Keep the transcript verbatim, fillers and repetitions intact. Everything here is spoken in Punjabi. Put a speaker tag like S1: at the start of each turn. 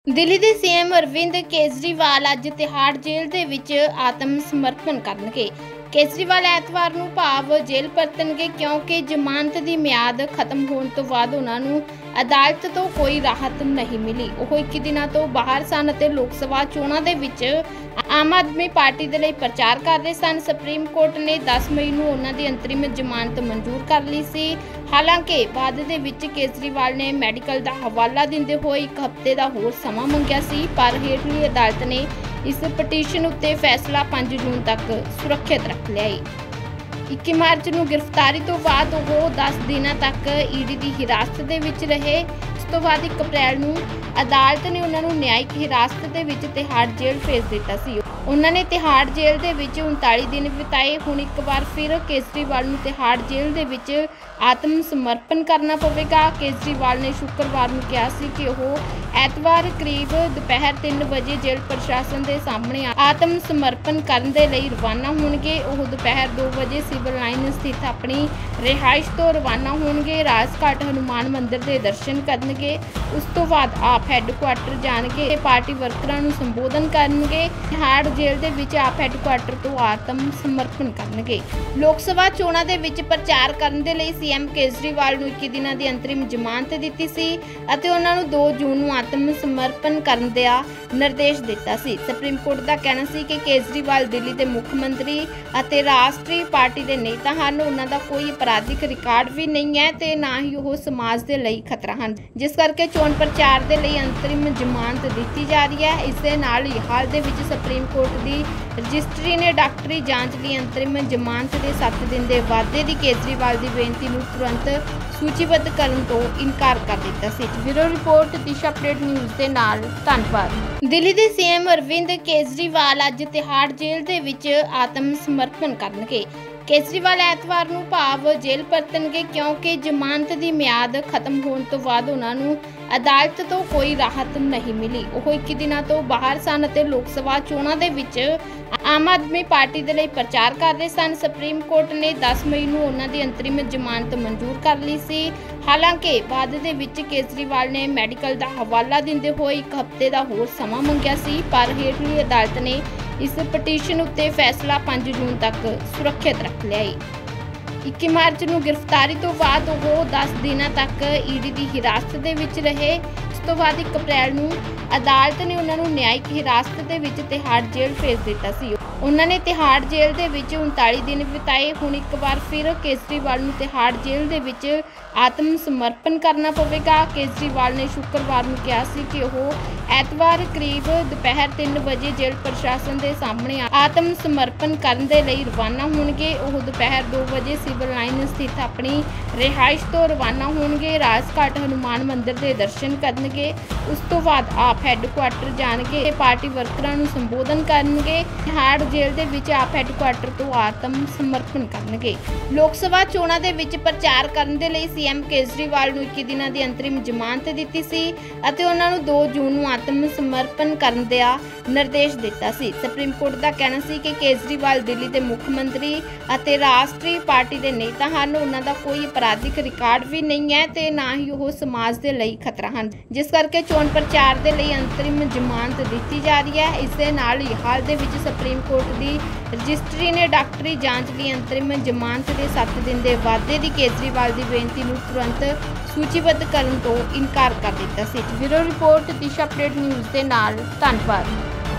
S1: ਦਿੱਲੀ ਦੇ ਸੀਐਮ ਅਰਵਿੰਦ ਕੇਜਰੀਵਾਲ ਅੱਜ ਤਿਹਾੜ ਜੇਲ੍ਹ ਦੇ ਵਿੱਚ ਆਤਮ ਸਮਰਪਣ ਕਰਨਗੇ। ਕੇਜਰੀਵਾਲ ਐਤਵਾਰ ਨੂੰ ਭਾਵ ਜੇਲ੍ਹ ਪਰਤਣਗੇ ਕਿਉਂਕਿ ਜ਼ਮਾਨਤ ਦੀ ਮਿਆਦ ਖਤਮ ਹੋਣ ਤੋਂ ਬਾਅਦ ਉਹਨਾਂ ਨੂੰ ਅਦਾਲਤ ਤੋਂ ਕੋਈ ਰਾਹਤ ਨਹੀਂ ਮਿਲੀ। ਉਹ ਇੱਕੀ ਦਿਨਾਂ ਤੋਂ ਬਾਹਰ ਸਨ ਅਤੇ ਲੋਕ ਸਭਾ ਚੋਣਾਂ ਦੇ ਵਿੱਚ ਆਮ ਆਦਮੀ ਪਾਰਟੀ ਦੇ ਲਈ ਪ੍ਰਚਾਰ ਕਰ ਰਹੇ ਸਨ। ਸੁਪਰੀਮ ਕੋਰਟ ਨੇ ਦਸ ਮਈ ਨੂੰ ਉਹਨਾਂ ਦੀ ਅੰਤਰਿਮ ਜ਼ਮਾਨਤ ਮਨਜ਼ੂਰ ਕਰ ਲਈ ਸੀ। ਹਾਲਾਂਕਿ ਬਾਅਦ ਦੇ ਵਿੱਚ ਕੇਜਰੀਵਾਲ ਨੇ ਮੈਡੀਕਲ ਦਾ ਹਵਾਲਾ ਦਿੰਦੇ ਹੋਏ ਇੱਕ ਹਫ਼ਤੇ ਦਾ ਹੋਰ ਸਮਾਂ ਮੰਗਿਆ ਸੀ, ਪਰ ਹੇਠਲੀ ਅਦਾਲਤ ਨੇ ਇਸ ਪਟੀਸ਼ਨ ਉੱਤੇ ਫੈਸਲਾ ਪੰਜ ਜੂਨ ਤੱਕ ਸੁਰੱਖਿਅਤ ਰੱਖ ਲਿਆ ਹੈ। ਇੱਕੀ ਮਾਰਚ ਨੂੰ ਗ੍ਰਿਫਤਾਰੀ ਤੋਂ ਬਾਅਦ ਉਹ ਦਸ ਦਿਨਾਂ ਤੱਕ ਈਡੀ ਦੀ ਹਿਰਾਸਤ ਦੇ ਵਿੱਚ ਰਹੇ। ਇਸ ਤੋਂ ਬਾਅਦ ਇੱਕ ਅਪ੍ਰੈਲ ਨੂੰ ਅਦਾਲਤ ਨੇ ਉਹਨਾਂ ਨੂੰ ਨਿਆਇਕ ਹਿਰਾਸਤ ਦੇ ਵਿੱਚ ਤਿਹਾੜ ਜੇਲ੍ਹ ਭੇਜ ਦਿੱਤਾ ਸੀ। ਉਹਨਾਂ ਨੇ ਤਿਹਾੜ ਜੇਲ੍ਹ ਦੇ ਵਿੱਚ ਉਨਤਾਲੀ ਦਿਨ ਬਿਤਾਏ। ਹੁਣ ਇੱਕ ਵਾਰ ਫਿਰ ਕੇਜਰੀਵਾਲ ਨੂੰ ਤਿਹਾੜ ਜੇਲ੍ਹ ਦੇ ਵਿੱਚ ਆਤਮ ਸਮਰਪਣ ਕਰਨਾ ਪਵੇਗਾ। ਕੇਜਰੀਵਾਲ ਨੇ ਸ਼ੁੱਕਰਵਾਰ ਨੂੰ ਕਿਹਾ ਸੀ ਕਿ ਉਹ ਐਤਵਾਰ ਕਰੀਬ ਦੁਪਹਿਰ ਤਿੰਨ ਵਜੇ ਜੇਲ੍ਹ ਪ੍ਰਸ਼ਾਸਨ ਦੇ ਸਾਹਮਣੇ ਆਤਮ ਸਮਰਪਣ ਕਰਨ ਦੇ ਲਈ ਰਵਾਨਾ ਹੋਣਗੇ। ਉਹ ਦੁਪਹਿਰ ਦੋ ਵਜੇ ਸਿਵਲ ਲਾਈਨ ਸਥਿਤ ਆਪਣੀ ਰਿਹਾਇਸ਼ ਤੋਂ ਰਵਾਨਾ ਹੋਣਗੇ। ਰਾਜਘਾਟ ਹਨੂਮਾਨ ਮੰਦਿਰ ਦੇ ਦਰਸ਼ਨ ਕਰਨਗੇ। ਉਸ ਤੋਂ ਬਾਅਦ ਆਪ ਹੈੱਡਕੁਆਟਰ ਜਾਣਗੇ ਤੇ ਪਾਰਟੀ ਵਰਕਰਾਂ ਨੂੰ ਸੰਬੋਧਨ ਕਰਨਗੇ। ਤਿਹਾੜ ਜੇਲ੍ਹ ਦੇ ਵਿੱਚ ਆਪ ਹੈੱਡਕੁਆਟਰ ਤੋਂ ਆਤਮ ਸਮਰਪਣ ਕਰਨਗੇ। ਲੋਕ ਸਭਾ ਚੋਣਾਂ ਦੇ ਵਿੱਚ ਪ੍ਰਚਾਰ ਕਰਨ ਦੇ ਲਈ ਸੀਐਮ ਕੇਜਰੀਵਾਲ ਨੂੰ ਇੱਕੀ ਦਿਨਾਂ ਦੀ ਅੰਤਰਿਮ ਜ਼ਮਾਨਤ ਦਿੱਤੀ ਸੀ ਅਤੇ ਉਹਨਾਂ ਨੂੰ ਦੋ ਜੂਨ ਨੂੰ ਆਤਮ ਸਮਰਪਣ ਕਰਨ ਦਾ ਨਿਰਦੇਸ਼ ਦਿੱਤਾ ਸੀ। ਸੁਪਰੀਮ ਕੋਰਟ ਦਾ ਕਹਿਣਾ ਸੀ ਕਿ ਕੇਜਰੀਵਾਲ ਦਿੱਲੀ ਦੇ ਮੁੱਖ ਮੰਤਰੀ ਅਤੇ ਰਾਸ਼ਟਰੀ ਪਾਰਟੀ ਦੇ ਨੇਤਾ ਹਨ। ਉਹਨਾਂ ਦਾ ਕੋਈ ਅਪਰਾਧਿਕ ਰਿਕਾਰਡ ਵੀ ਨਹੀਂ ਹੈ ਤੇ ਨਾ ਹੀ ਉਹ ਸਮਾਜ ਦੇ ਲਈ ਖਤਰਾ ਹਨ, ਜਿਸ ਕਰਕੇ ਚੋਣ ਪ੍ਰਚਾਰ ਦੇ ਲਈ ਅੰਤਰਿਮ ਜ਼ਮਾਨਤ ਦਿੱਤੀ ਜਾ ਰਹੀ ਹੈ। ਇਸ ਦੇ ਨਾਲ ਹੀ ਹਾਲ ਦੇ ਵਿੱਚ ਸੁਪਰੀਮ ਕੋਰਟ ਦੀ ਰਜਿਸਟਰੀ ਨੇ ਡਾਕਟਰੀ ਜਾਂਚ ਲਈ ਅੰਤਰਿਮ ਜ਼ਮਾਨਤ ਦੇ ਸੱਤ ਦਿਨ ਦੇ ਵਾਧੇ ਦੀ ਕੇਜਰੀਵਾਲ ਦੀ ਬੇਨਤੀ ਨੂੰ ਤੁਰੰਤ ਸੂਚੀਬੱਧ ਕਰਨ ਤੋਂ ਇਨਕਾਰ ਕਰ ਦਿੱਤਾ ਸੀ। Bureau report Disha update news ਦੇ ਨਾਲ ਧੰਨਵਾਦ। ਦਿੱਲੀ ਦੇ ਸੀਐਮ ਅਰਵਿੰਦ ਕੇਜਰੀਵਾਲ ਅੱਜ ਤਿਹਾੜ ਜੇਲ੍ਹ ਦੇ ਵਿੱਚ ਆਤਮ ਸਮਰਪਣ ਕਰਨਗੇ। ਕੇਜਰੀਵਾਲ ਐਤਵਾਰ ਨੂੰ ਭਾਵ ਜੇਲ੍ਹ ਪਰਤਣਗੇ ਕਿਉਂਕਿ ਜ਼ਮਾਨਤ ਦੀ ਮਿਆਦ ਖਤਮ ਹੋਣ ਤੋਂ ਬਾਅਦ ਉਹਨਾਂ ਨੂੰ ਅਦਾਲਤ ਤੋਂ ਕੋਈ ਰਾਹਤ ਨਹੀਂ ਮਿਲੀ। ਉਹ ਇੱਕੀ ਦਿਨਾਂ ਤੋਂ ਬਾਹਰ ਸਨ ਅਤੇ ਲੋਕ ਸਭਾ ਚੋਣਾਂ ਦੇ ਵਿੱਚ ਆਮ ਆਦਮੀ ਪਾਰਟੀ ਦੇ ਲਈ ਪ੍ਰਚਾਰ ਕਰ ਰਹੇ ਸਨ। ਸੁਪਰੀਮ ਕੋਰਟ ਨੇ ਦਸ ਮਈ ਨੂੰ ਉਹਨਾਂ ਦੀ ਅੰਤਰਿਮ ਜ਼ਮਾਨਤ ਮਨਜ਼ੂਰ ਕਰ ਲਈ ਸੀ। ਹਾਲਾਂਕਿ ਬਾਅਦ ਦੇ ਵਿੱਚ ਕੇਜਰੀਵਾਲ ਨੇ ਮੈਡੀਕਲ ਦਾ ਹਵਾਲਾ ਦਿੰਦੇ ਹੋਏ ਇੱਕ ਹਫ਼ਤੇ ਦਾ ਹੋਰ ਸਮਾਂ ਮੰਗਿਆ ਸੀ, ਪਰ ਹੇਠਲੀ ਅਦਾਲਤ ਨੇ ਇਸ ਪਟੀਸ਼ਨ ਉੱਤੇ ਫੈਸਲਾ ਪੰਜ ਜੂਨ ਤੱਕ ਸੁਰੱਖਿਅਤ ਰੱਖ ਲਿਆ ਹੈ। ਇੱਕੀ ਮਾਰਚ ਨੂੰ ਗ੍ਰਿਫਤਾਰੀ ਤੋਂ ਬਾਅਦ ਉਹ ਦਸ ਦਿਨਾਂ ਤੱਕ ਈਡੀ ਦੀ ਹਿਰਾਸਤ ਦੇ ਵਿੱਚ ਰਹੇ। ਇਸ ਤੋਂ ਬਾਅਦ ਇੱਕ ਅਪ੍ਰੈਲ ਨੂੰ ਅਦਾਲਤ ਨੇ ਉਹਨਾਂ ਨੂੰ ਨਿਆਇਕ ਹਿਰਾਸਤ ਦੇ ਵਿੱਚ ਤਿਹਾੜ ਜੇਲ੍ਹ ਭੇਜ ਦਿੱਤਾ ਸੀ। ਉਹਨਾਂ ਨੇ ਤਿਹਾੜ ਜੇਲ੍ਹ ਦੇ ਵਿੱਚ ਉਨਤਾਲੀ ਦਿਨ ਬਿਤਾਏ। ਹੁਣ ਇੱਕ ਵਾਰ ਫਿਰ ਕੇਜਰੀਵਾਲ ਨੂੰ ਤਿਹਾੜ ਜੇਲ੍ਹ ਦੇ ਵਿੱਚ ਆਤਮ ਸਮਰਪਣ ਕਰਨਾ ਪਵੇਗਾ। ਕੇਜਰੀਵਾਲ ਨੇ ਸ਼ੁੱਕਰਵਾਰ ਨੂੰ ਕਿਹਾ ਸੀ ਕਿ ਉਹ ਐਤਵਾਰ ਕਰੀਬ ਦੁਪਹਿਰ ਤਿੰਨ ਵਜੇ ਜੇਲ੍ਹ ਪ੍ਰਸ਼ਾਸਨ ਦੇ ਸਾਹਮਣੇ ਆਤਮ ਸਮਰਪਣ ਕਰਨ ਦੇ ਲਈ ਰਵਾਨਾ ਹੋਣਗੇ। ਉਹ ਦੁਪਹਿਰ ਦੋ ਵਜੇ ਸਿਵਲ ਲਾਈਨ ਸਥਿਤ ਆਪਣੀ ਰਿਹਾਇਸ਼ ਤੋਂ ਰਵਾਨਾ ਹੋਣਗੇ। ਰਾਜਘਾਟ ਹਨੂਮਾਨ ਮੰਦਿਰ ਦੇ ਦਰਸ਼ਨ ਕਰਨਗੇ। ਉਸ ਤੋਂ ਬਾਅਦ ਆਪ ਹੈੱਡਕੁਆਟਰ ਜਾਣਗੇ ਤੇ ਪਾਰਟੀ ਵਰਕਰਾਂ ਨੂੰ ਸੰਬੋਧਨ ਕਰਨਗੇ। ਤਿਹਾੜ ਜੇਲ੍ਹ ਦੇ ਵਿੱਚ ਆਪ ਹੈੱਡਕੁਆਟਰ ਤੋਂ ਆਤਮ ਸਮਰਪਣ ਕਰਨਗੇ। ਲੋਕ ਸਭਾ ਚੋਣਾਂ ਦੇ ਵਿੱਚ ਪ੍ਰਚਾਰ ਕਰਨ ਦੇ ਲਈ ਸੀਐਮ ਕੇਜਰੀਵਾਲ ਨੂੰ ਇੱਕੀ ਦਿਨਾਂ ਦੀ ਅੰਤਰਿਮ ਜ਼ਮਾਨਤ ਦਿੱਤੀ ਸੀ ਅਤੇ ਉਹਨਾਂ ਨੂੰ ਦੋ ਜੂਨ ਨੂੰ ਆਤਮ ਸਮਰਪਣ ਕਰਨ ਦਾ ਨਿਰਦੇਸ਼ ਦਿੱਤਾ ਸੀ। ਸੁਪਰੀਮ ਕੋਰਟ ਦਾ ਕਹਿਣਾ ਸੀ ਕਿ ਕੇਜਰੀਵਾਲ ਦਿੱਲੀ ਦੇ ਮੁੱਖ ਮੰਤਰੀ ਅਤੇ ਰਾਸ਼ਟਰੀ ਪਾਰਟੀ ਦੇ ਨੇਤਾ ਹਨ। ਉਹਨਾਂ ਦਾ ਕੋਈ ਅਪਰਾਧਿਕ ਰਿਕਾਰਡ ਵੀ ਨਹੀਂ ਹੈ ਤੇ ਨਾ ਹੀ ਉਹ ਸਮਾਜ ਦੇ ਲਈ ਖਤਰਾ ਹਨ, ਜਿਸ ਕਰਕੇ ਚੋਣ ਪ੍ਰਚਾਰ ਦੇ ਲਈ ਅੰਤਰਿਮ ਜ਼ਮਾਨਤ ਦਿੱਤੀ ਜਾ ਰਹੀ ਹੈ। ਇਸ ਦੇ ਨਾਲ ਹੀ ਹਾਲ ਦੇ ਵਿੱਚ ਸੁਪਰੀਮ ਕੋਰਟ ਦੀ ਰਜਿਸਟਰੀ ਨੇ ਡਾਕਟਰੀ ਜਾਂਚ ਲਈ ਅੰਤਰਿਮ ਜ਼ਮਾਨਤ ਦੇ ਸੱਤ ਦਿਨ ਦੇ ਵਾਧੇ ਦੀ ਕੇਜਰੀਵਾਲ ਦੀ ਬੇਨਤੀ ਨੂੰ ਤੁਰੰਤ ਸੂਚੀਬੱਧ ਕਰਨ ਤੋਂ ਇਨਕਾਰ ਕਰ ਦਿੱਤਾ ਸੀ। Bureau report Disha update news ਦੇ ਨਾਲ ਧੰਨਵਾਦ।